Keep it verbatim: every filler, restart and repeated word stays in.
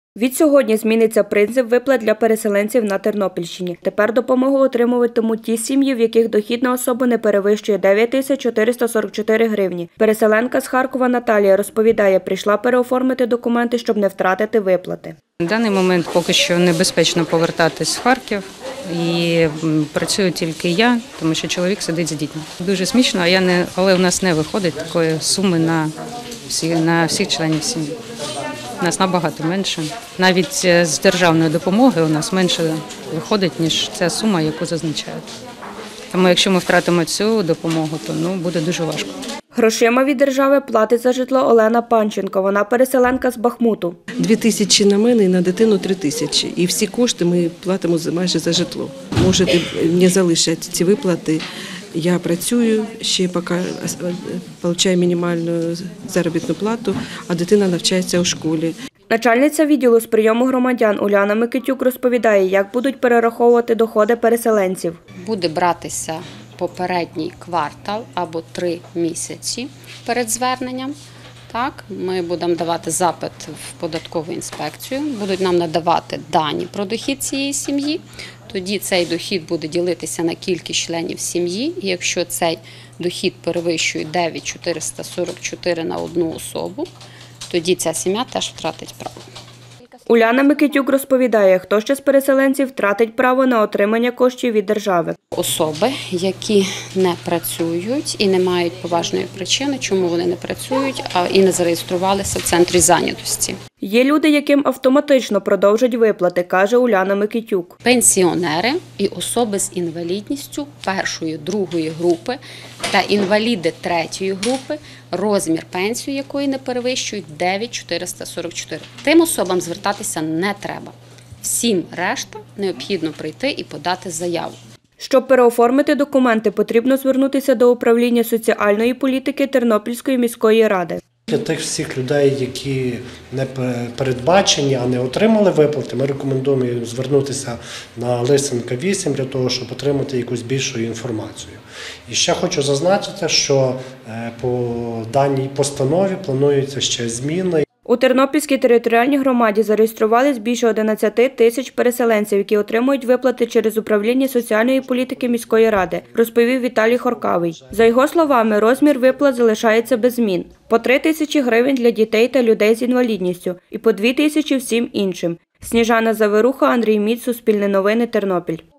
Відсьогодні зміниться принцип виплат для переселенців на Тернопільщині. Тепер допомогу отримуватимуть ті сім'ї, в яких дохід на особу не перевищує дев'ять тисяч чотириста сорок чотири гривні. Переселенка з Харкова Наталія розповідає, прийшла переоформити документи, щоб не втратити виплати. На даний момент поки що небезпечно повертатись в Харків. І працюю тільки я, тому що чоловік сидить з дітьми. Дуже смішно, а я не, але у нас не виходить такої суми на всі, на всіх членів сім'ї. У нас набагато менше. Навіть з державної допомоги у нас менше виходить, ніж ця сума, яку зазначають. Тому якщо ми втратимо цю допомогу, то ну, буде дуже важко. Грошима від держави платить за житло Олена Панченко. Вона переселенка з Бахмуту. Дві тисячі на мене і на дитину три тисячі. І всі кошти ми платимо майже за житло. Можете не залишати ці виплати. Я працюю, ще поки отримую мінімальну заробітну плату, а дитина навчається у школі. Начальниця відділу з прийому громадян Уляна Микитюк розповідає, як будуть перераховувати доходи переселенців. Буде братися попередній квартал або три місяці перед зверненням. Так, ми будемо давати запит в податкову інспекцію, будуть нам надавати дані про дохід цієї сім'ї. Тоді цей дохід буде ділитися на кількість членів сім'ї. І якщо цей дохід перевищує дев'ять тисяч чотириста сорок чотири на одну особу, тоді ця сім'я теж втратить право. Уляна Микитюк розповідає, хто ще з переселенців втратить право на отримання коштів від держави. Особи, які не працюють і не мають поважної причини, чому вони не працюють і не зареєструвалися в центрі зайнятості. Є люди, яким автоматично продовжать виплати, каже Уляна Микитюк. Пенсіонери і особи з інвалідністю першої, другої групи та інваліди третьої групи, розмір пенсії якої не перевищує дев'ять тисяч чотириста сорок чотири. Тим особам звертатися не треба. Всім решта необхідно прийти і подати заяву. Щоб переоформити документи, потрібно звернутися до управління соціальної політики Тернопільської міської ради. Для тих всіх людей, які не передбачені, а не отримали виплати, ми рекомендуємо їм звернутися на Лисенка вісім для того, щоб отримати якусь більшу інформацію. І ще хочу зазначити, що по даній постанові плануються ще зміни. У Тернопільській територіальній громаді зареєструвались більше одинадцяти тисяч переселенців, які отримують виплати через управління соціальної політики міської ради, розповів Віталій Хоркавий. За його словами, розмір виплат залишається без змін. По три тисячі гривень для дітей та людей з інвалідністю і по дві тисячі всім іншим. Сніжана Заверуха, Андрій Міць, Суспільне новини, Тернопіль.